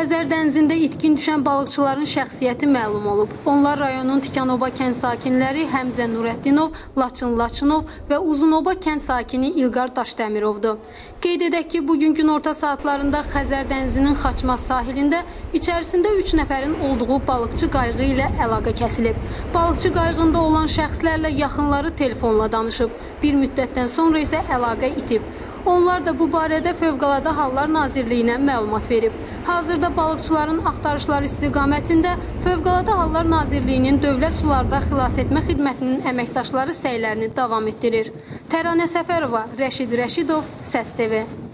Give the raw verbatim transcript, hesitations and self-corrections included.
Xəzər dənizində itkin düşən balıqçıların şəxsiyyəti məlum olub. Onlar rayonun Tikanoba kənd sakinləri Həmzə Nurəddinov, Laçın Laçınov və Uzunoba kənd sakini İlqar Daşdəmirovdur. Qeyd edək ki, bugün gün orta saatlarında Xəzər dənizinin Xaçmaz sahilində içərisində üç nəfərin olduğu balıqçı qayığı ilə əlaqə kəsilib. Balıqçı qayığında olan şəxslərlə yaxınları telefonla danışıb. Bir müddətdən sonra isə əlaqə itib. Onlar da bu barədə Fövqəladə Hallar Nazirliyinə məlumat verib. Hazırda balıqçıların axtarışları istiqamətində Fövqəladə Hallar Nazirliyinin Dövlət Sularda Xilasetmə Xidmətinin əməkdaşları səylərini davam etdirir. Təranə Səfərova, Rəşid Rəşidov, Səs TV.